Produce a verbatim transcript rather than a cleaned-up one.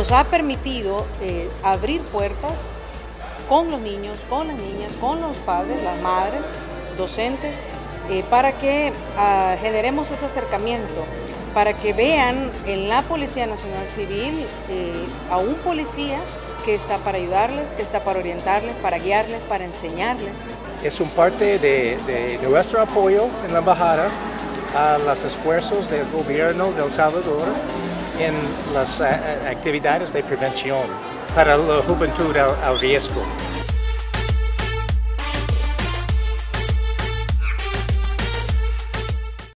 nos ha permitido eh, abrir puertas con los niños, con las niñas, con los padres, las madres, docentes, eh, para que uh, generemos ese acercamiento, para que vean en la Policía Nacional Civil eh, a un policía que está para ayudarles, que está para orientarles, para guiarles, para enseñarles. Es un parte de, de nuestro apoyo en la embajada a los esfuerzos del gobierno de El Salvador en las uh, actividades de prevención para la juventud al, al riesgo.